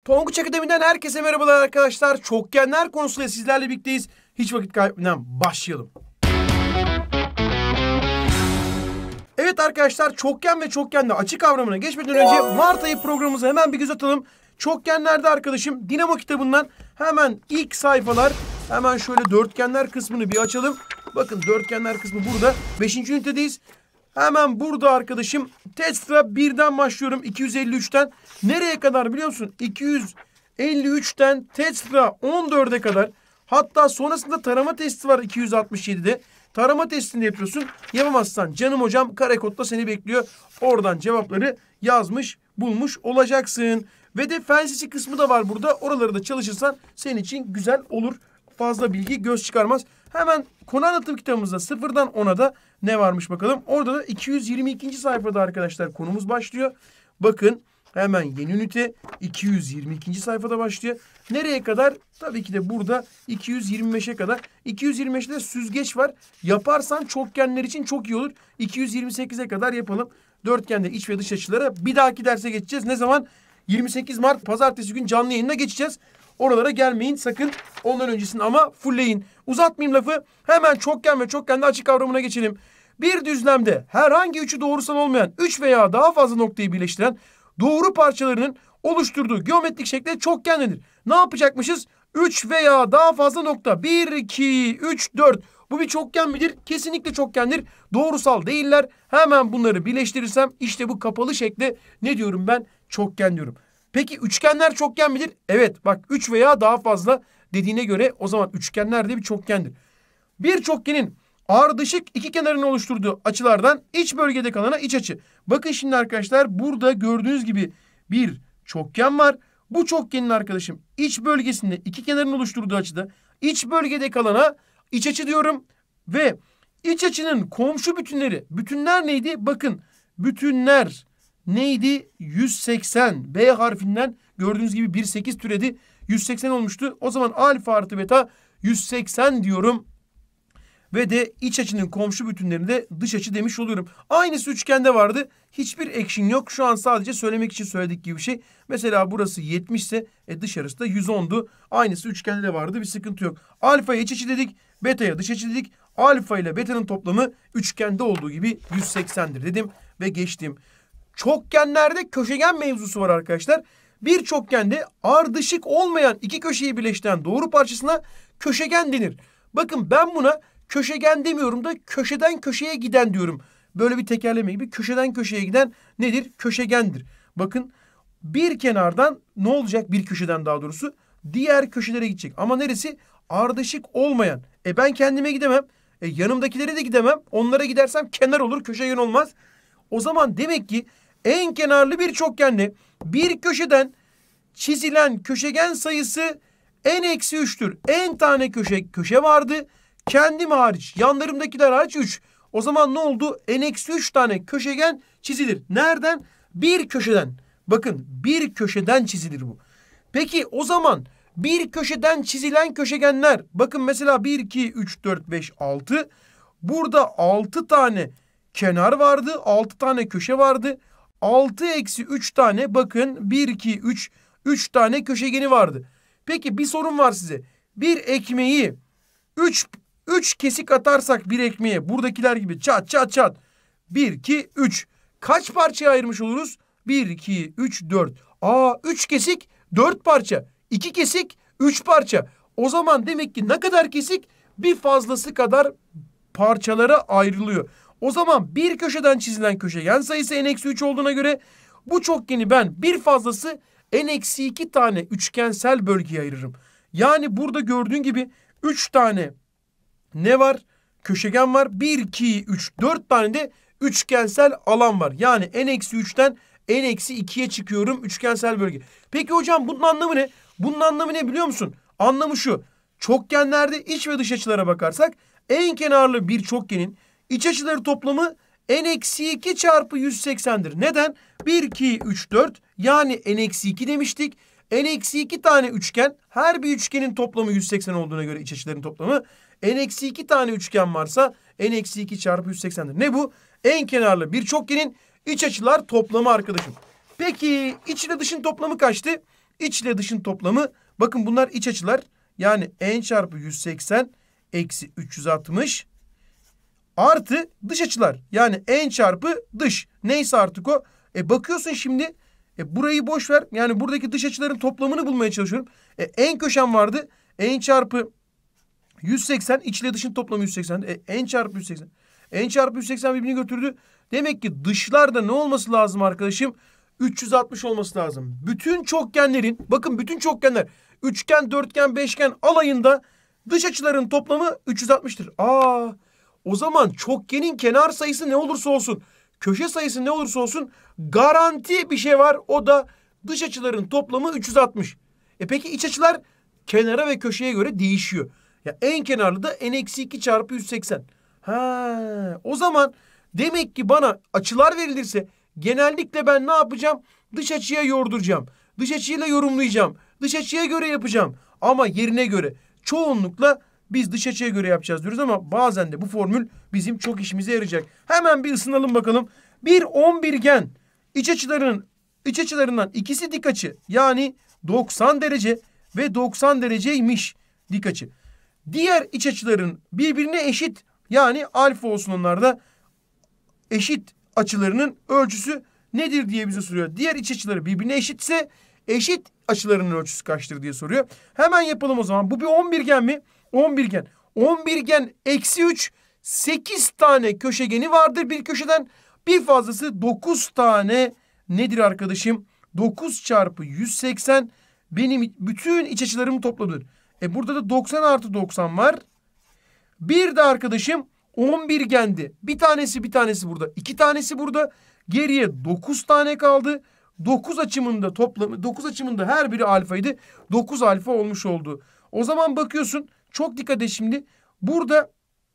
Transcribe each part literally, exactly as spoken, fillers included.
Tonguç Akademi'den herkese merhabalar arkadaşlar. Çokgenler konusuyla sizlerle birlikteyiz. Hiç vakit kaybetmeden başlayalım. Evet arkadaşlar, çokgen ve çokgenli açı kavramına geçmeden önce Mart ayı programımıza hemen bir göz atalım. Çokgenlerde arkadaşım Dinamo kitabından hemen ilk sayfalar, hemen şöyle dörtgenler kısmını bir açalım. Bakın dörtgenler kısmı burada. beşinci ünitedeyiz. Hemen burada arkadaşım Tetra birden başlıyorum, iki yüz elli üçten. Nereye kadar biliyor musun? iki yüz elli üçten Tetra on dörde kadar. Hatta sonrasında tarama testi var iki yüz altmış yedide. Tarama testini yapıyorsun. Yapamazsan canım hocam kare kodda seni bekliyor. Oradan cevapları yazmış bulmuş olacaksın. Ve de fen lisesi kısmı da var burada. Oraları da çalışırsan senin için güzel olur. Fazla bilgi göz çıkarmaz. Hemen konu anlatım kitabımızda sıfırdan ona da ne varmış bakalım. Orada da iki yüz yirmi ikinci sayfada arkadaşlar konumuz başlıyor. Bakın hemen yeni ünite iki yüz yirmi ikinci sayfada başlıyor. Nereye kadar? Tabii ki de burada iki yüz yirmi beşe kadar. iki yüz yirmi beşte süzgeç var. Yaparsan çokgenler için çok iyi olur. iki yüz yirmi sekize kadar yapalım. Dörtgende iç ve dış açılara bir dahaki derse geçeceğiz. Ne zaman? yirmi sekiz Mart pazartesi gün canlı yayına geçeceğiz. Oralara gelmeyin sakın. Ondan öncesini ama fullleyin. Uzatmayayım lafı. Hemen çokgen ve çokgenli açı kavramına geçelim. Bir düzlemde herhangi üçü doğrusal olmayan üç veya daha fazla noktayı birleştiren doğru parçalarının oluşturduğu geometrik şekle çokgen denir. Ne yapacakmışız? üç veya daha fazla nokta. bir, iki, üç, dört. Bu bir çokgen midir? Kesinlikle çokgendir. Doğrusal değiller. Hemen bunları birleştirirsem işte bu kapalı şekle ne diyorum ben? Çokgen diyorum. Peki üçgenler çokgen midir? Evet bak üç veya daha fazla dediğine göre o zaman üçgenler de bir çokgendir. Bir çokgenin ardışık iki kenarını oluşturduğu açılardan iç bölgede kalana iç açı. Bakın şimdi arkadaşlar burada gördüğünüz gibi bir çokgen var. Bu çokgenin arkadaşım iç bölgesinde iki kenarını oluşturduğu açıda iç bölgede kalana iç açı diyorum. Ve iç açının komşu bütünleri. Bütünler neydi? Bakın bütünler neydi? yüz seksen. B harfinden gördüğünüz gibi bir sekiz türedi. yüz seksen olmuştu. O zaman alfa artı beta yüz seksen diyorum. Ve de iç açının komşu bütünlerinde dış açı demiş oluyorum. Aynısı üçgende vardı. Hiçbir action yok. Şu an sadece söylemek için söyledik gibi bir şey. Mesela burası yetmiş ise e dışarısı da yüz ondu. Aynısı üçgende de vardı. Bir sıkıntı yok. Alfaya iç açı dedik. Beta'ya dış açı dedik. Alfa ile beta'nın toplamı üçgende olduğu gibi yüz seksendir dedim ve geçtim. Çokgenlerde köşegen mevzusu var arkadaşlar. Bir çokgende ardışık olmayan iki köşeyi birleştiren doğru parçasına köşegen denir. Bakın ben buna köşegen demiyorum da köşeden köşeye giden diyorum. Böyle bir tekerleme gibi köşeden köşeye giden nedir? Köşegendir. Bakın bir kenardan ne olacak? Bir köşeden daha doğrusu diğer köşelere gidecek. Ama neresi? Ardışık olmayan. E ben kendime gidemem. E yanımdakilere de gidemem. Onlara gidersem kenar olur, köşegen olmaz. O zaman demek ki en kenarlı bir çokgende bir köşeden çizilen köşegen sayısı n eksi üç'tür. En tane köşe köşe vardı. Kendim hariç, yanlarımdakiler hariç üç. O zaman ne oldu? n eksi üç tane köşegen çizilir. Nereden? Bir köşeden. Bakın bir köşeden çizilir bu. Peki o zaman bir köşeden çizilen köşegenler. Bakın mesela bir, iki, üç, dört, beş, altı. Burada altı tane kenar vardı. altı tane köşe vardı. altı eksi üç tane bakın bir, iki, üç, üç tane köşegeni vardı. Peki bir sorun var size. Bir ekmeği üç üç kesik atarsak bir ekmeğe buradakiler gibi çat çat çat. bir, iki, üç. Kaç parçaya ayırmış oluruz? bir, iki, üç, dört. Aa üç kesik dört parça. iki kesik üç parça. O zaman demek ki ne kadar kesik? Bir fazlası kadar parçalara ayrılıyor. O zaman bir köşeden çizilen köşegen sayısı n eksi üç olduğuna göre bu çokgeni ben bir fazlası n eksi iki tane üçgensel bölgeye ayırırım. Yani burada gördüğün gibi üç tane ne var? Köşegen var. bir, iki, üç, dört tane de üçgensel alan var. Yani n eksi üçten n eksi ikiye çıkıyorum üçgensel bölge. Peki hocam bunun anlamı ne? Bunun anlamı ne biliyor musun? Anlamı şu. Çokgenlerde iç ve dış açılara bakarsak en kenarlı bir çokgenin iç açıları toplamı n eksi iki çarpı yüz seksen'dir. Neden? bir, iki, üç, dört yani n eksi iki demiştik. n eksi iki tane üçgen, her bir üçgenin toplamı yüz seksen olduğuna göre iç açıların toplamı n eksi iki tane üçgen varsa n eksi iki çarpı yüz seksen'dir. Ne bu? En kenarlı bir çokgenin iç açılar toplamı arkadaşım. Peki iç ile dışın toplamı kaçtı? İç ile dışın toplamı, bakın bunlar iç açılar. Yani n çarpı yüz seksen eksi üç yüz altmış artı dış açılar. Yani n çarpı dış. Neyse artık o. E bakıyorsun şimdi, e burayı boş ver. Yani buradaki dış açıların toplamını bulmaya çalışıyorum. E n köşem vardı. N çarpı yüz seksen, iç ile dışın toplamı yüz seksen. E n çarpı yüz seksen. N çarpı yüz seksen birbirini götürdü. Demek ki dışlarda ne olması lazım arkadaşım? üç yüz altmış olması lazım. Bütün çokgenlerin, bakın bütün çokgenler, üçgen, dörtgen, beşgen alayında dış açıların toplamı üç yüz altmıştır. Aa, o zaman çokgenin kenar sayısı ne olursa olsun, köşe sayısı ne olursa olsun garanti bir şey var. O da dış açıların toplamı üç yüz altmış. E peki iç açılar kenara ve köşeye göre değişiyor. Ya en kenarlı da n eksi iki çarpı yüz seksen. Ha, o zaman demek ki bana açılar verilirse genellikle ben ne yapacağım? Dış açıya yorduracağım. Dış açıyla yorumlayacağım. Dış açıya göre yapacağım. Ama yerine göre. Çoğunlukla biz dış açıya göre yapacağız diyoruz ama bazen de bu formül bizim çok işimize yarayacak. Hemen bir ısınalım bakalım. Bir on birgen iç açılarının iç açılarından ikisi dik açı. Yani doksan derece ve doksan dereceymiş dik açı. Diğer iç açıların birbirine eşit, yani alfa olsun onlarda, eşit açılarının ölçüsü nedir diye bize soruyor. Diğer iç açıları birbirine eşitse eşit açılarının ölçüsü kaçtır diye soruyor. Hemen yapalım o zaman. Bu bir on birgen mi? on birgen. on birgen eksi üç, sekiz tane köşegeni vardır bir köşeden. Bir fazlası dokuz tane nedir arkadaşım? dokuz çarpı yüz seksen benim bütün iç açılarımı topladır. E burada da doksan artı doksan var. Bir de arkadaşım on birgendi. Bir tanesi bir tanesi burada. iki tanesi burada. Geriye dokuz tane kaldı. dokuz açımında toplamı, dokuz açımında her biri alfaydı. dokuz alfa olmuş oldu. O zaman bakıyorsun, çok dikkat et şimdi. Burada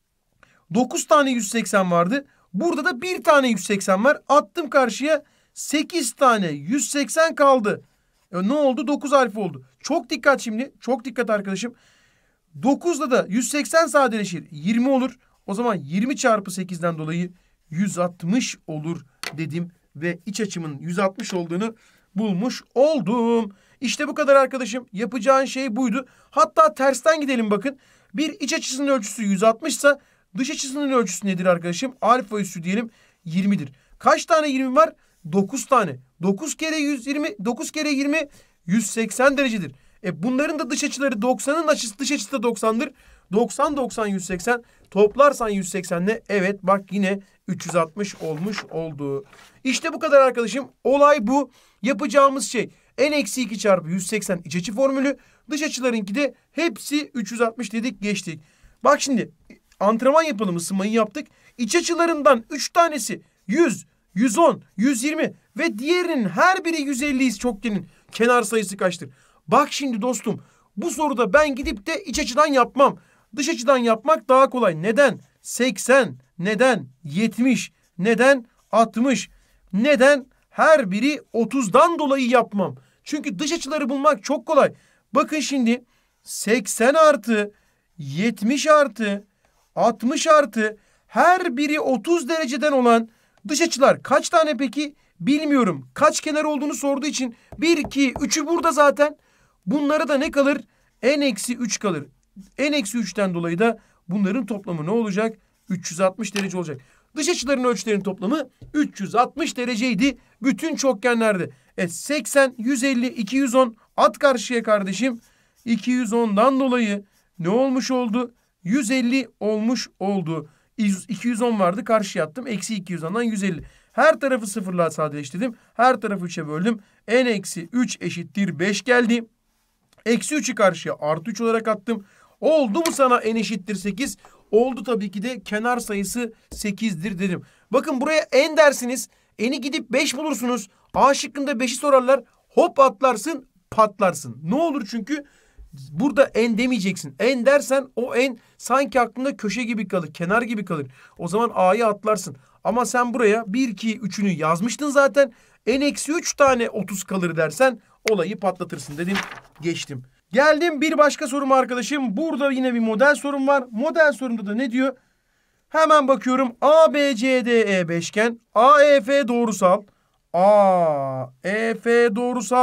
dokuz tane yüz seksen vardı. Burada da bir tane yüz seksen var. Attım karşıya, sekiz tane yüz seksen kaldı. E ne oldu? dokuz alfa oldu. Çok dikkat şimdi. Çok dikkat arkadaşım. dokuzla da yüz seksen sadeleşir. yirmi olur. O zaman yirmi çarpı sekizden dolayı yüz altmış olur dedim. Ve iç açımın yüz altmış olduğunu bulmuş oldum. İşte bu kadar arkadaşım. Yapacağın şey buydu. Hatta tersten gidelim bakın. Bir iç açısının ölçüsü yüz altmış ise dış açısının ölçüsü nedir arkadaşım? Alfa üssü diyelim yirmidir. Kaç tane yirmi var? dokuz tane. dokuz kere yüz yirmi, dokuz kere yirmi yüz seksen derecedir. E bunların da dış açıları doksanın açısı, dış açısı da doksandır. doksan, doksan, yüz seksen. Toplarsan yüz seksenle, evet bak yine üç yüz altmış olmuş oldu. İşte bu kadar arkadaşım. Olay bu. Yapacağımız şey n eksi iki çarpı yüz seksen iç açı formülü. Dış açılarınki de hepsi üç yüz altmış dedik, geçtik. Bak şimdi antrenman yapalım, ısınmayı yaptık. İç açılarından üç tanesi yüz, yüz on, yüz yirmi ve diğerinin her biri yüz elli çokgenin kenar sayısı kaçtır? Bak şimdi dostum, bu soruda ben gidip de iç açıdan yapmam. Dış açıdan yapmak daha kolay. Neden? seksen. Neden? yetmiş. Neden? altmış. Neden? Her biri otuzdan dolayı yapmam. Çünkü dış açıları bulmak çok kolay. Bakın şimdi seksen artı, yetmiş artı, altmış artı her biri otuz dereceden olan dış açılar kaç tane peki? Bilmiyorum. Kaç kenar olduğunu sorduğu için bir, iki, üçü burada zaten. Bunlara da ne kalır? n eksi üç kalır. n eksi üçten dolayı da bunların toplamı ne olacak? üç yüz altmış derece olacak. Dış açıların ölçülerinin toplamı üç yüz altmış dereceydi bütün çokgenlerde. E seksen, yüz elli, iki yüz on at karşıya kardeşim. iki yüz ondan dolayı ne olmuş oldu? yüz elli olmuş oldu. iki yüz on vardı, karşıya attım. Eksi iki yüz ondan yüz elli. Her tarafı sıfırla sadeleştirdim. Her tarafı üçe böldüm. n eksi üç eşittir beş geldi. Eksi üçü karşıya artı üç olarak attım. Oldu mu sana n eşittir sekiz? Oldu tabii ki de, kenar sayısı sekizdir dedim. Bakın buraya n dersiniz. N'i gidip beş bulursunuz. A şıkkında beşi sorarlar. Hop atlarsın, patlarsın. Ne olur çünkü burada n demeyeceksin. N dersen o n sanki aklında köşe gibi kalır, kenar gibi kalır. O zaman A'yı atlarsın. Ama sen buraya bir, iki, üçünü yazmıştın zaten. n eksi üç tane otuz kalır dersen olayı patlatırsın dedim. Geçtim. Geldim bir başka soruma arkadaşım. Burada yine bir model sorum var. Model sorumda da ne diyor? Hemen bakıyorum. A B C D E beşgen. A E F doğrusal. A E F doğrusal.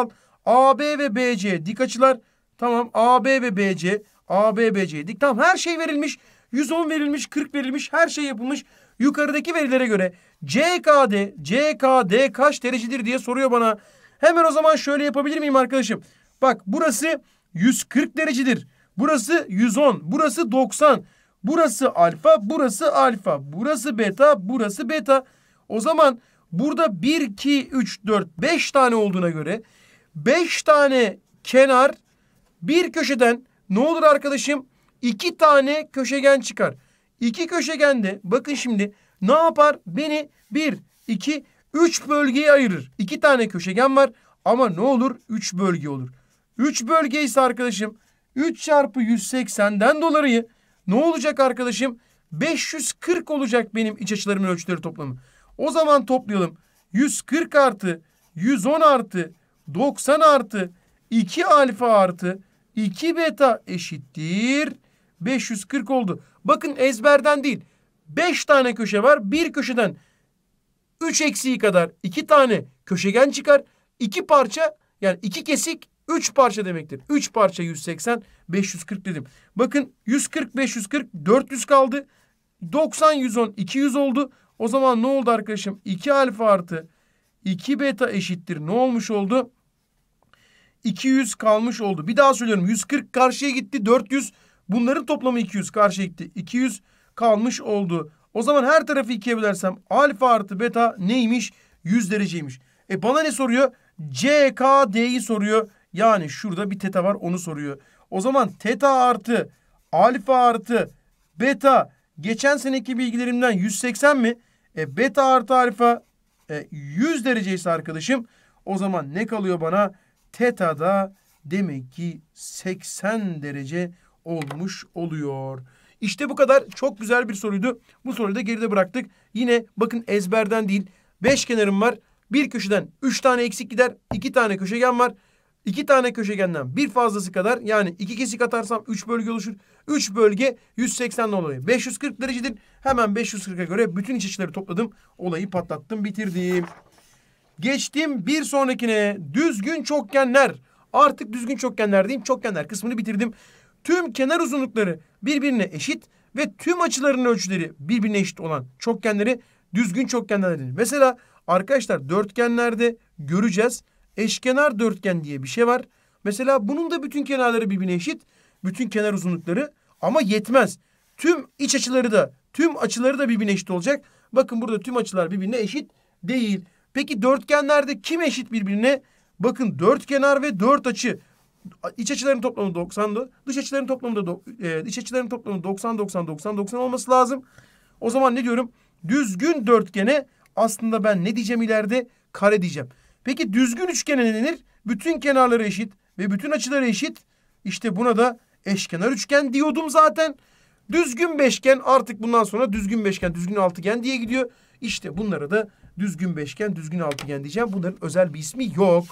A B ve B C dik açılar. Tamam, A B ve B C. A B, B C dik. Tamam, her şey verilmiş. yüz on verilmiş, kırk verilmiş. Her şey yapılmış. Yukarıdaki verilere göre C K D, C K D kaç derecedir diye soruyor bana. Hemen o zaman şöyle yapabilir miyim arkadaşım? Bak, burası yüz kırk derecedir. Burası yüz on. Burası doksan. Burası alfa. Burası alfa. Burası beta. Burası beta. O zaman burada bir, iki, üç, dört, beş tane olduğuna göre beş tane kenar, bir köşeden ne olur arkadaşım? iki tane köşegen çıkar. iki köşegende bakın şimdi ne yapar? Beni bir, iki, üç bölgeye ayırır. iki tane köşegen var ama ne olur? üç bölge olur. üç bölge ise arkadaşım üç çarpı yüz seksenden dolayı ne olacak arkadaşım? beş yüz kırk olacak benim iç açılarımın ölçüleri toplamı. O zaman toplayalım. yüz kırk artı yüz on artı doksan artı iki alfa artı iki beta eşittir beş yüz kırk oldu. Bakın, ezberden değil. beş tane köşe var. Bir köşeden üç eksiği kadar iki tane köşegen çıkar. iki parça, yani iki kesik üç parça demektir. üç parça yüz seksen, beş yüz kırk dedim. Bakın, yüz kırk, beş yüz kırk, dört yüz kaldı. doksan, yüz on, iki yüz oldu. O zaman ne oldu arkadaşım? iki alfa artı iki beta eşittir. Ne olmuş oldu? iki yüz kalmış oldu. Bir daha söylüyorum. yüz kırk karşıya gitti. dört yüz. Bunların toplamı iki yüz karşıya gitti. iki yüz kalmış oldu. O zaman her tarafı ikiye bölersem alfa artı beta neymiş? yüz dereceymiş. E bana ne soruyor? C K D'yi soruyor. Yani şurada bir teta var, onu soruyor. O zaman teta artı alfa artı beta geçen seneki bilgilerimden yüz seksen mi? E beta artı alfa e, yüz derece ise arkadaşım, o zaman ne kalıyor bana? Teta da demek ki seksen derece olmuş oluyor. İşte bu kadar. Çok güzel bir soruydu. Bu soruyu da geride bıraktık. Yine bakın, ezberden değil. beş kenarım var. Bir köşeden üç tane eksik gider. iki tane köşegen var. iki tane köşegenden bir fazlası kadar, yani iki kesik atarsam üç bölge oluşur. üç bölge yüz seksen dolayı beş yüz kırk derecedir. Hemen beş yüz kırka göre bütün iç açıları topladım. Olayı patlattım, bitirdim. Geçtim bir sonrakine. Düzgün çokgenler. Artık düzgün çokgenler diyeyim. Çokgenler kısmını bitirdim. Tüm kenar uzunlukları birbirine eşit ve tüm açılarının ölçüleri birbirine eşit olan çokgenleri düzgün çokgenler denir. Mesela arkadaşlar, dörtgenlerde göreceğiz. Eşkenar dörtgen diye bir şey var. Mesela bunun da bütün kenarları birbirine eşit. Bütün kenar uzunlukları, ama yetmez. Tüm iç açıları da, tüm açıları da birbirine eşit olacak. Bakın, burada tüm açılar birbirine eşit değil. Peki dörtgenlerde kim eşit birbirine? Bakın, dört kenar ve dört açı. İç açıların toplamı doksandı. Dış açıların toplamı da e, iç açıların toplamı doksan doksan doksan doksan olması lazım. O zaman ne diyorum? Düzgün dörtgene aslında ben ne diyeceğim ileride? Kare diyeceğim. Peki düzgün üçgene ne denir? Bütün kenarları eşit ve bütün açıları eşit. İşte buna da eşkenar üçgen diyordum zaten. Düzgün beşgen, artık bundan sonra düzgün beşgen, düzgün altıgen diye gidiyor. İşte bunlara da düzgün beşgen, düzgün altıgen diyeceğim. Bunların özel bir ismi yok.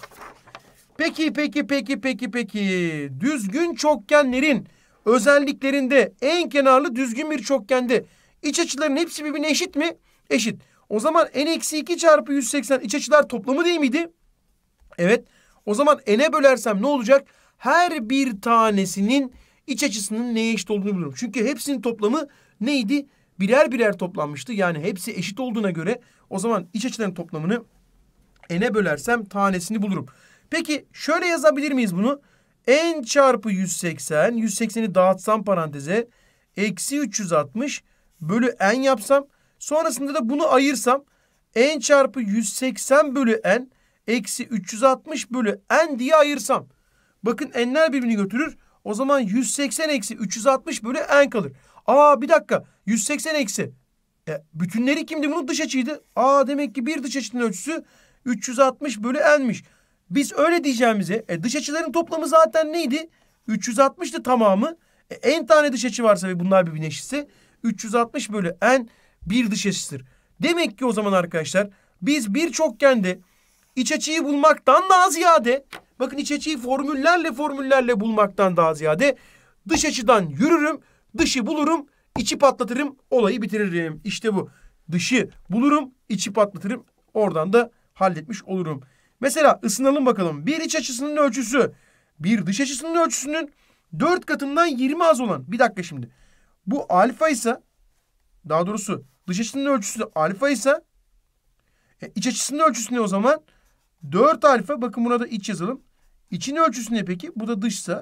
Peki, peki, peki, peki, peki. Düzgün çokgenlerin özelliklerinde en kenarlı düzgün bir çokgende iç açıların hepsi birbirine eşit mi? Eşit. O zaman n eksi iki çarpı yüz seksen iç açılar toplamı değil miydi? Evet. O zaman n'e bölersem ne olacak? Her bir tanesinin iç açısının neye eşit olduğunu bulurum. Çünkü hepsinin toplamı neydi? Birer birer toplanmıştı. Yani hepsi eşit olduğuna göre o zaman iç açıların toplamını n'e bölersem tanesini bulurum. Peki şöyle yazabilir miyiz bunu? N çarpı yüz seksen, yüz sekseni dağıtsam paranteze, eksi üç yüz altmış bölü n yapsam, sonrasında da bunu ayırsam, n çarpı yüz seksen bölü n, eksi üç yüz altmış bölü n diye ayırsam. Bakın, n'ler birbirini götürür. O zaman yüz seksen eksi üç yüz altmış bölü n kalır. Aa, bir dakika. yüz seksen eksi. E, bütünleri kimdi? Bunun dış açıydı. Aa, demek ki bir dış açının ölçüsü üç yüz altmış bölü n'miş. Biz öyle diyeceğimize, e, dış açıların toplamı zaten neydi? üç yüz altmıştı tamamı. E, n tane dış açı varsa ve bunlar birbirine eşitse üç yüz altmış bölü n bir dış açısıdır. Demek ki o zaman arkadaşlar, biz bir çokgende iç açıyı bulmaktan daha ziyade, bakın, iç açıyı formüllerle formüllerle bulmaktan daha ziyade dış açıdan yürürüm, dışı bulurum, içi patlatırım, olayı bitiririm. İşte bu. Dışı bulurum, içi patlatırım, oradan da halletmiş olurum. Mesela ısınalım bakalım. Bir iç açısının ölçüsü bir dış açısının ölçüsünün dört katından yirmi az olan. Bir dakika şimdi. Bu alfa ise, daha doğrusu dış açısının ölçüsü alfa ise e, iç açısının ölçüsü ne o zaman? dört alfa. Bakın buna da iç yazalım. İçin ölçüsü ne peki? Bu da dışsa.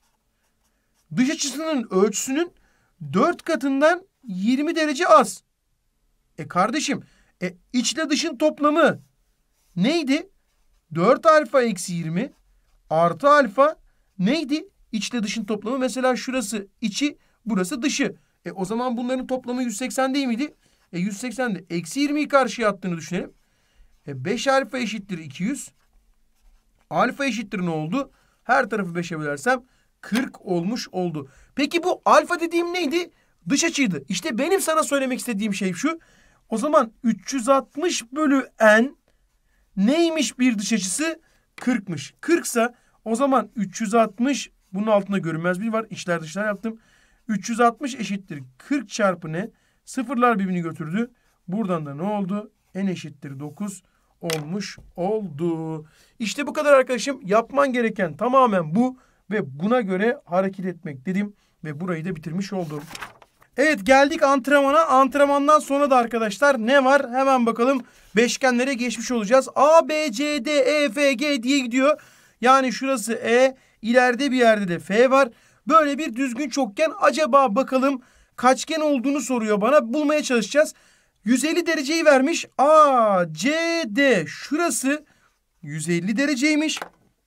Dış açısının ölçüsünün dört katından yirmi derece az. E kardeşim, e içle dışın toplamı neydi? dört alfa eksi yirmi artı alfa neydi? İçle dışın toplamı. Mesela şurası içi, burası dışı. E o zaman bunların toplamı yüz seksen değil miydi? E yüz seksen'de eksi yirmiyi karşıya attığını düşünelim. E beş alfa eşittir iki yüz. Alfa eşittir ne oldu? Her tarafı beşe bölersem kırk olmuş oldu. Peki bu alfa dediğim neydi? Dış açıydı. İşte benim sana söylemek istediğim şey şu. O zaman üç yüz altmış bölü n neymiş bir dış açısı? kırk'mış. kırk ise o zaman üç yüz altmış, bunun altında görünmez bir var. İçler dışlar yaptım. üç yüz altmış eşittir kırk çarpı ne? Sıfırlar birbirini götürdü. Buradan da ne oldu? N eşittir dokuz olmuş oldu. İşte bu kadar arkadaşım. Yapman gereken tamamen bu ve buna göre hareket etmek dedim ve burayı da bitirmiş oldum. Evet, geldik antrenmana. Antrenmandan sonra da arkadaşlar ne var? Hemen bakalım, beşgenlere geçmiş olacağız. A, B, C, D, E, F, G diye gidiyor. Yani şurası E, ileride bir yerde de F var. Böyle bir düzgün çokgen. Acaba bakalım kaçgen olduğunu soruyor bana. Bulmaya çalışacağız. yüz elli dereceyi vermiş. A, C, D. Şurası yüz elli dereceymiş.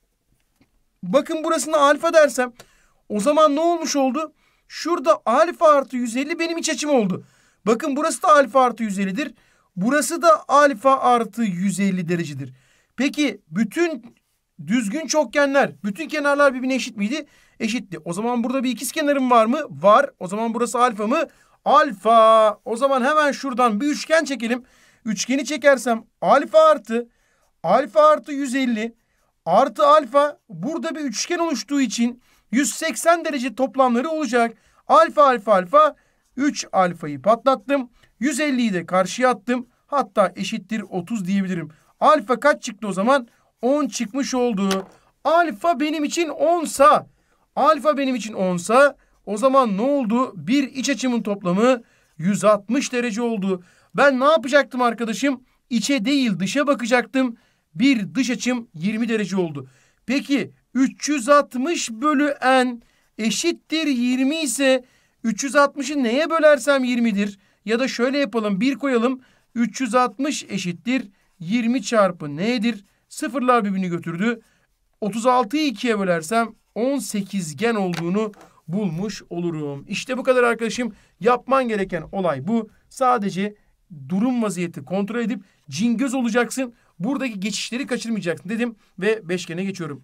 Bakın burasına alfa dersem o zaman ne olmuş oldu? Şurada alfa artı yüz elli benim iç açım oldu. Bakın burası da alfa artı yüz elli'dir. Burası da alfa artı yüz elli derecedir. Peki bütün düzgün çokgenler, bütün kenarlar birbirine eşit miydi? Eşitti. O zaman burada bir ikizkenarım var mı? Var. O zaman burası alfa mı? Alfa. O zaman hemen şuradan bir üçgen çekelim. Üçgeni çekersem alfa artı alfa artı yüz elli artı alfa, burada bir üçgen oluştuğu için yüz seksen derece toplamları olacak. Alfa alfa alfa, üç alfayı patlattım. yüz elliyi de karşıya attım. Hatta eşittir otuz diyebilirim. Alfa kaç çıktı o zaman? on çıkmış oldu. Alfa benim için onsa, alfa benim için onsa o zaman ne oldu? Bir iç açımın toplamı yüz altmış derece oldu. Ben ne yapacaktım arkadaşım? İçe değil dışa bakacaktım. Bir dış açım yirmi derece oldu. Peki üç yüz altmış bölü n eşittir yirmi ise üç yüz altmışı neye bölersem yirmi'dir. Ya da şöyle yapalım, bir koyalım. üç yüz altmış eşittir yirmi çarpı n'dir. Sıfırlar birbirini götürdü. otuz altıyı ikiye bölersem on sekizgen olduğunu bulmuş olurum. İşte bu kadar arkadaşım. Yapman gereken olay bu. Sadece durum vaziyeti kontrol edip cingöz olacaksın. Buradaki geçişleri kaçırmayacaksın dedim ve beşgene geçiyorum.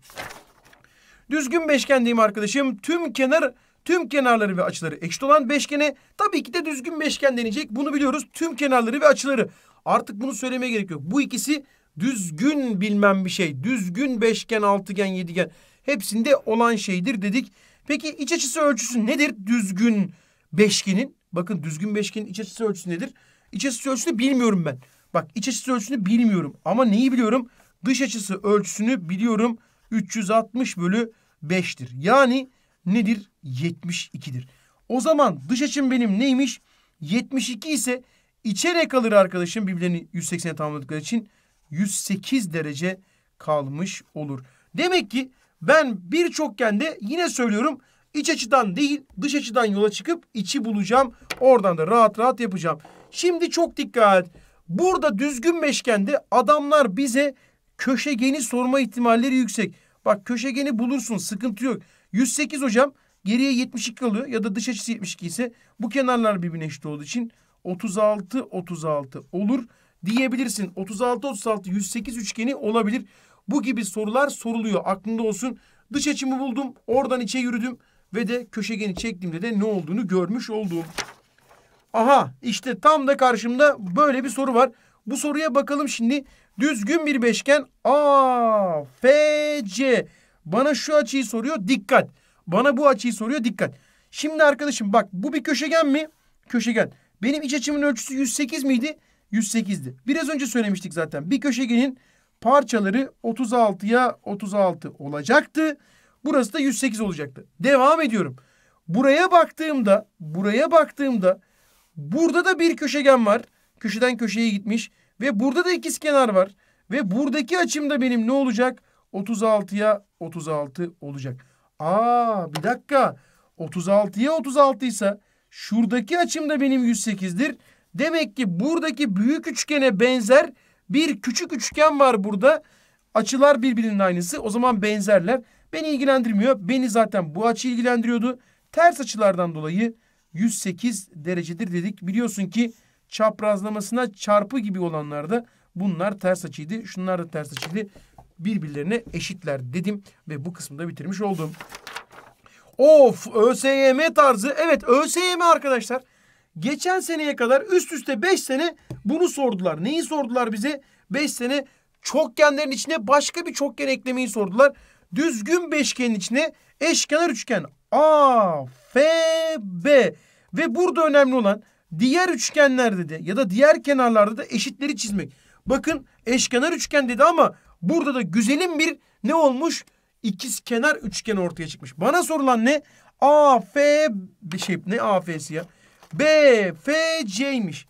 Düzgün beşgendeyim arkadaşım. Tüm kenar tüm kenarları ve açıları eşit olan beşgene tabii ki de düzgün beşgen denecek. Bunu biliyoruz. Tüm kenarları ve açıları. Artık bunu söylemeye gerek yok. Bu ikisi düzgün bilmem bir şey. Düzgün beşgen, altıgen, yedigen hepsinde olan şeydir dedik. Peki iç açısı ölçüsü nedir düzgün beşgenin? Bakın düzgün beşgenin iç açısı ölçüsü nedir? İç açısı ölçüsünü bilmiyorum ben. Bak, iç açısı ölçüsünü bilmiyorum. Ama neyi biliyorum? Dış açısı ölçüsünü biliyorum. üç yüz altmış bölü beş'tir. Yani nedir? yetmiş iki'dir. O zaman dış açım benim neymiş? yetmiş iki ise içe ne kalır arkadaşım? Birbirlerini yüz seksen'e tamamladıkları için yüz sekiz derece kalmış olur. Demek ki ben bir çokgende yine söylüyorum, iç açıdan değil dış açıdan yola çıkıp içi bulacağım. Oradan da rahat rahat yapacağım. Şimdi çok dikkat. Burada düzgün beşgende adamlar bize köşegeni sorma ihtimalleri yüksek. Bak, köşegeni bulursun, sıkıntı yok. yüz sekiz hocam, geriye yetmiş iki kalıyor ya da dış açısı yetmiş iki ise bu kenarlar birbirine eşit olduğu için otuz altı otuz altı olur diyebilirsin. otuz altı otuz altı yüz sekiz üçgeni olabilir. Bu gibi sorular soruluyor, aklında olsun. Dış açımı buldum, oradan içe yürüdüm ve de köşegeni çektiğimde de ne olduğunu görmüş oldum. Aha, işte tam da karşımda böyle bir soru var. Bu soruya bakalım şimdi. Düzgün bir beşgen A, F, C. Bana şu açıyı soruyor, dikkat. Bana bu açıyı soruyor, dikkat. Şimdi arkadaşım bak, bu bir köşegen mi? Köşegen. Benim iç açımın ölçüsü yüz sekiz miydi? yüz sekiz'di. Biraz önce söylemiştik zaten. Bir köşegenin parçaları otuz altıya otuz altı olacaktı. Burası da yüz sekiz olacaktı. Devam ediyorum. Buraya baktığımda, buraya baktığımda burada da bir köşegen var. Köşeden köşeye gitmiş ve burada da ikizkenar var. Ve buradaki açım da benim ne olacak? otuz altıya otuz altı olacak. Aa, bir dakika. otuz altıya otuz altı ise şuradaki açım da benim yüz sekizdir. Demek ki buradaki büyük üçgene benzer bir küçük üçgen var burada. Açılar birbirinin aynısı. O zaman benzerler. Beni ilgilendirmiyor. Beni zaten bu açı ilgilendiriyordu. Ters açılardan dolayı yüz sekiz derecedir dedik. Biliyorsun ki çaprazlamasına çarpı gibi olanlarda bunlar ters açıydı. Şunlar da ters açıydı. Birbirlerine eşitler dedim ve bu kısmı da bitirmiş oldum. Of, ÖSYM tarzı. Evet, ÖSYM arkadaşlar. Geçen seneye kadar üst üste beş sene bunu sordular. Neyi sordular bize? beş sene çokgenlerin içine başka bir çokgen eklemeyi sordular. Düzgün beşgenin içine eşkenar üçgen A, F, B ve burada önemli olan diğer üçgenlerde de ya da diğer kenarlarda da eşitleri çizmek. Bakın eşkenar üçgen dedi ama burada da güzelim bir ne olmuş? İkizkenar üçgen ortaya çıkmış. Bana sorulan ne? A, F, şey ne A, F'si ya? B, F, C'ymiş.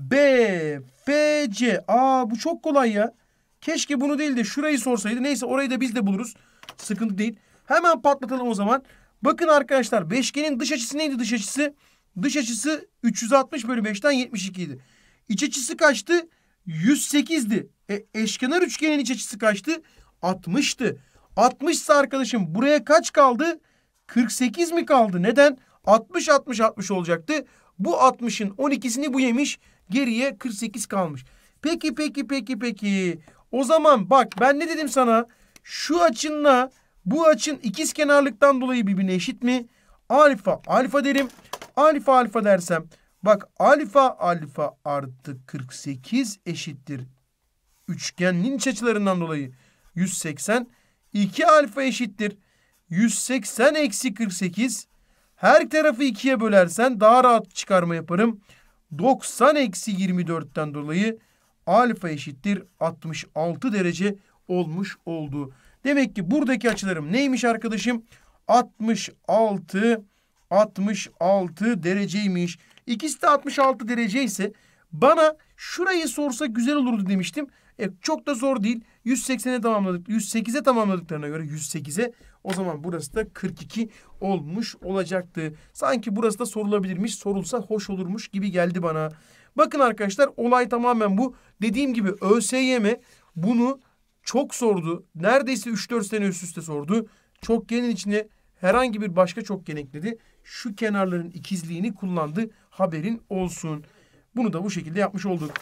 B, F, C. Aa, bu çok kolay ya. Keşke bunu değil de şurayı sorsaydı. Neyse, orayı da biz de buluruz. Sıkıntı değil. Hemen patlatalım o zaman. Bakın arkadaşlar, beşgenin dış açısı neydi dış açısı? Dış açısı üç yüz altmış bölü beşten yetmiş iki idi. İç açısı kaçtı? yüz sekizdi. E, eşkenar üçgenin iç açısı kaçtı? altmıştı. altmış ise arkadaşım buraya kaç kaldı? kırk sekiz mi kaldı? Neden? altmış altmış altmış olacaktı. Bu altmışın on ikisini bu yemiş. Geriye kırk sekiz kalmış. Peki peki peki peki. O zaman bak, ben ne dedim sana? Şu açınla bu açın ikizkenarlıktan dolayı birbirine eşit mi? Alfa alfa derim. Alfa alfa dersem bak, alfa alfa artı kırk sekiz eşittir. Üçgenin iç açılarından dolayı yüz seksen. iki alfa eşittir. yüz seksen eksi kırk sekiz. Her tarafı ikiye bölersen daha rahat çıkarma yaparım. doksan eksi yirmi dörtten dolayı alfa eşittir altmış altı derece olmuş oldu. Demek ki buradaki açılarım neymiş arkadaşım? altmış altı altmış altı dereceymiş. İkisi de altmış altı derece ise bana şurayı sorsa güzel olurdu demiştim. E, çok da zor değil. yüz seksene tamamladık. yüz sekize tamamladıklarına göre yüz sekize, o zaman burası da kırk iki olmuş olacaktı. Sanki burası da sorulabilirmiş. Sorulsa hoş olurmuş gibi geldi bana. Bakın arkadaşlar, olay tamamen bu. Dediğim gibi ÖSYM bunu çok sordu. Neredeyse üç dört sene üst üste sordu. Çokgenin içine herhangi bir başka çokgen ekledi. Şu kenarların ikizliğini kullandı. Haberin olsun. Bunu da bu şekilde yapmış olduk.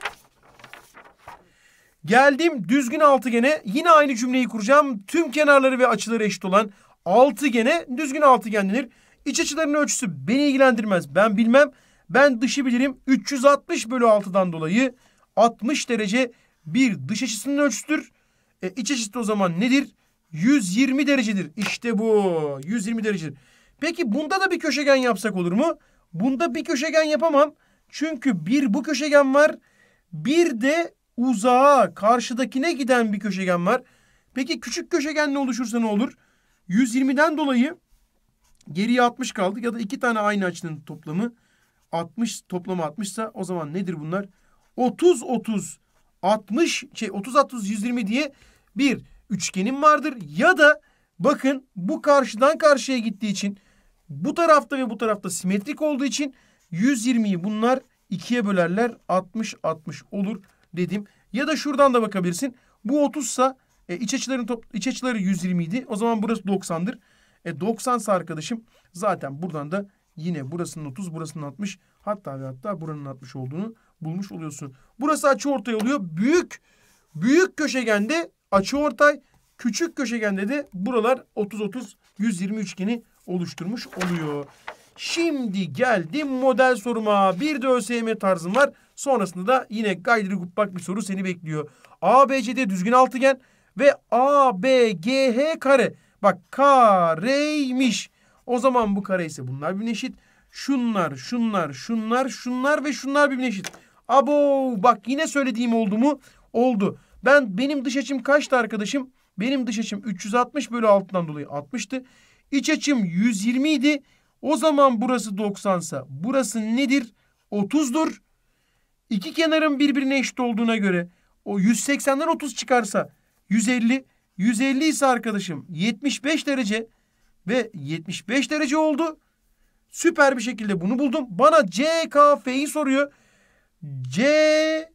Geldim düzgün altıgene. Yine aynı cümleyi kuracağım. Tüm kenarları ve açıları eşit olan altıgene düzgün altıgen denir. İç açıların ölçüsü beni ilgilendirmez. Ben bilmem. Ben dışı bilirim. üç yüz altmış bölü altıdan dolayı altmış derece bir dış açısının ölçüsüdür. E, iç açısı da o zaman nedir? yüz yirmi derecedir. İşte bu. yüz yirmi derecedir. Peki bunda da bir köşegen yapsak olur mu? Bunda bir köşegen yapamam. Çünkü bir bu köşegen var. Bir de uzağa, karşıdakine giden bir köşegen var. Peki küçük köşegenle oluşursa ne olur? yüz yirmiden dolayı geriye altmış kaldı. Ya da iki tane aynı açının toplamı altmış, toplamı altmış ise o zaman nedir bunlar? otuz otuz altmış şey otuz altmış yüz yirmi diye bir üçgenim vardır. Ya da bakın, bu karşıdan karşıya gittiği için bu tarafta ve bu tarafta simetrik olduğu için yüz yirmiyi bunlar ikiye bölerler. altmış altmış olur dedim. Ya da şuradan da bakabilirsin. Bu otuz ise e, iç açıların top, iç açıları yüz yirmi idi. O zaman burası doksandır. E doksan ise arkadaşım zaten buradan da yine burasının otuz, burasının altmış, hatta ve hatta buranın altmış olduğunu bulmuş oluyorsun. Burası açıortay oluyor. Büyük büyük köşegende açıortay, küçük köşegende de buralar otuz otuz yüz yirmi üçgeni oluşturmuş oluyor. Şimdi geldim model soruma. Bir de ÖSYM tarzım var. Sonrasında da yine gaydırı gubbak bir soru seni bekliyor. A B C D düzgün altıgen ve A B G H kare. Bak, kareymiş. O zaman bu kare ise bunlar birbirine eşit. Şunlar, şunlar, şunlar, şunlar ve şunlar birbirine eşit. Abo, bak yine söylediğim oldu mu? Oldu. Ben benim dış açım kaçtı arkadaşım? Benim dış açım üç yüz altmış bölü altıdan dolayı altmıştı. İç açım yüz yirmi idi. O zaman burası doksansa burası nedir? otuzdur. İki kenarın birbirine eşit olduğuna göre o yüz seksenden otuz çıkarsa yüz elli. yüz elli ise arkadaşım yetmiş beş derece ve yetmiş beş derece oldu. Süper bir şekilde bunu buldum. Bana C K F'yi soruyor. C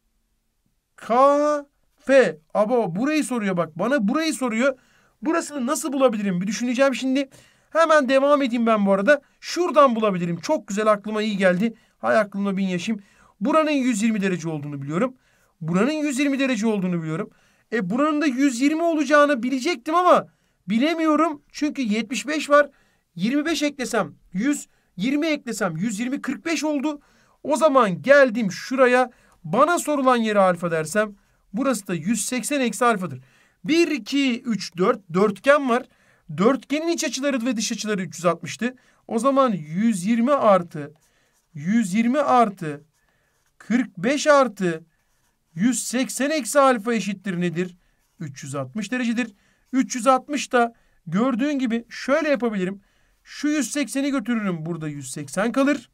K F. Abo burayı soruyor bak. Bana burayı soruyor. Burasını nasıl bulabilirim? Bir düşüneceğim şimdi. Hemen devam edeyim ben bu arada. Şuradan bulabilirim. Çok güzel, aklıma iyi geldi. Hay aklımda bin yaşayayım. Buranın yüz yirmi derece olduğunu biliyorum. Buranın yüz yirmi derece olduğunu biliyorum. E buranın da yüz yirmi olacağını bilecektim ama bilemiyorum. Çünkü yetmiş beş var. yirmi beş eklesem yüz, yirmi eklesem yüz yirmi, kırk beş oldu. O zaman geldim şuraya. Bana sorulan yere alfa dersem burası da yüz seksen eksi alfadır. bir, iki, üç, dört dörtgen var. Dörtgenin iç açıları ve dış açıları üç yüz altmıştı. O zaman yüz yirmi artı yüz yirmi artı kırk beş artı yüz seksen eksi alfa eşittir nedir? üç yüz altmış derecedir. üç yüz altmış da gördüğün gibi şöyle yapabilirim. Şu yüz sekseni götürürüm. Burada yüz seksen kalır.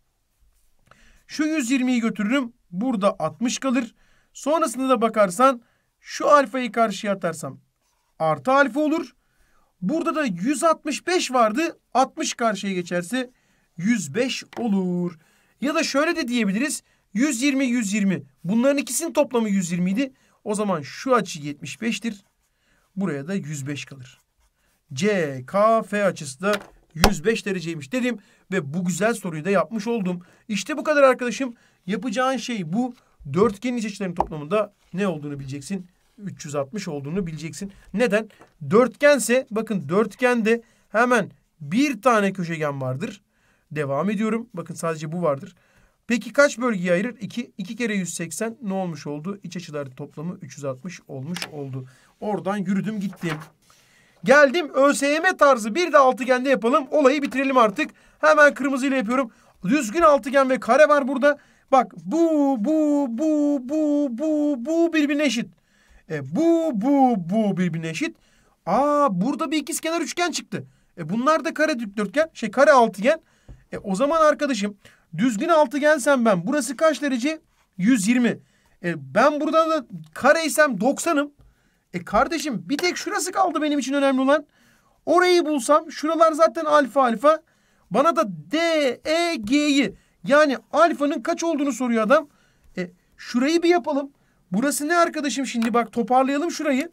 Şu yüz yirmiyi götürürüm. Burada altmış kalır. Sonrasında da bakarsan şu alfayı karşıya atarsam artı alfa olur. Burada da yüz altmış beş vardı. altmış karşıya geçerse yüz beş olur. Ya da şöyle de diyebiliriz. yüz yirmi, yüz yirmi. Bunların ikisinin toplamı yüz yirmi idi. O zaman şu açı yetmiş beştir. Buraya da yüz beş kalır. C K F açısı da yüz beş dereceymiş dedim. Ve bu güzel soruyu da yapmış oldum. İşte bu kadar arkadaşım. Yapacağın şey bu. Dörtgenin iç açılarının toplamında ne olduğunu bileceksin. üç yüz altmış olduğunu bileceksin. Neden? Dörtgense bakın, dörtgende hemen bir tane köşegen vardır. Devam ediyorum. Bakın sadece bu vardır. Peki kaç bölgeye ayırır? iki. iki kere yüz seksen ne olmuş oldu? İç açılar toplamı üç yüz altmış olmuş oldu. Oradan yürüdüm gittim. Geldim ÖSYM tarzı bir de altıgende yapalım. Olayı bitirelim artık. Hemen kırmızıyla yapıyorum. Düzgün altıgen ve kare var burada. Bak bu, bu, bu, bu, bu, bu birbirine eşit. E, bu, bu, bu birbirine eşit. Aa, burada bir ikizkenar üçgen çıktı. E, bunlar da kare dikdörtgen, şey kare altıgen. E, o zaman arkadaşım düzgün altıgensem ben burası kaç derece? yüz yirmi. E, ben burada da kareysem doksanım. E kardeşim bir tek şurası kaldı benim için önemli olan. Orayı bulsam, şuralar zaten alfa alfa. Bana da D, E, G'yi, yani alfanın kaç olduğunu soruyor adam. E şurayı bir yapalım. Burası ne arkadaşım şimdi, bak toparlayalım şurayı.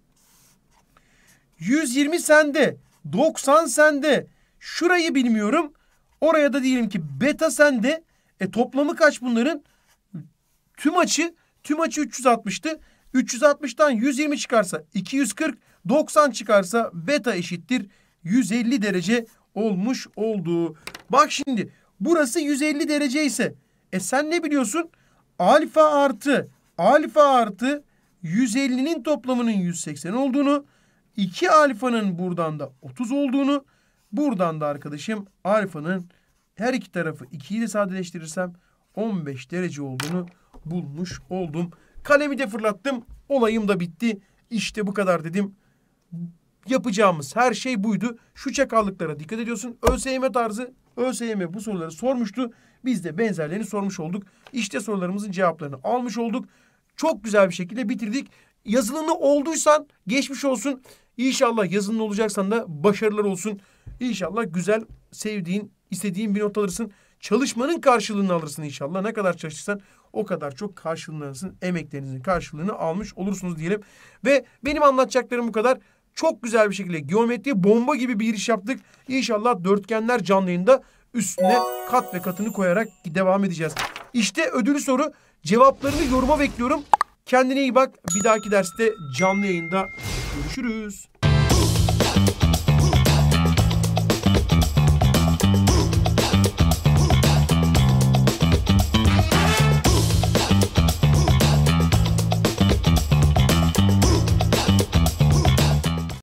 yüz yirmi sende, doksan sende. Şurayı bilmiyorum. Oraya da diyelim ki beta sende. E toplamı kaç bunların? Tüm açı, tüm açı üç yüz altmıştı. üç yüz altmıştan yüz yirmi çıkarsa iki yüz kırk, doksan çıkarsa beta eşittir yüz elli derece olmuş oldu. Bak şimdi burası yüz elli derece ise e sen ne biliyorsun? Alfa artı alfa artı yüz ellinin toplamının yüz seksen olduğunu, iki alfanın buradan da otuz olduğunu, buradan da arkadaşım alfanın her iki tarafı ikiyi de sadeleştirirsem on beş derece olduğunu bulmuş oldum. Kalemi de fırlattım. Olayım da bitti. İşte bu kadar dedim. Yapacağımız her şey buydu. Şu çakallıklara dikkat ediyorsun. ÖSYM tarzı. ÖSYM bu soruları sormuştu. Biz de benzerlerini sormuş olduk. İşte sorularımızın cevaplarını almış olduk. Çok güzel bir şekilde bitirdik. Yazılımlı olduysan geçmiş olsun. İnşallah yazılımlı olacaksan da başarılar olsun. İnşallah güzel, sevdiğin, istediğin bir not alırsın. Çalışmanın karşılığını alırsın inşallah. Ne kadar çalışırsan o kadar çok karşılığını alırsın. Emeklerinizin karşılığını almış olursunuz diyelim. Ve benim anlatacaklarım bu kadar. Çok güzel bir şekilde geometri bomba gibi bir giriş yaptık. İnşallah dörtgenler canlı yayında üstüne kat ve katını koyarak devam edeceğiz. İşte ödülü soru. Cevaplarını yoruma bekliyorum. Kendine iyi bak. Bir dahaki derste canlı yayında görüşürüz.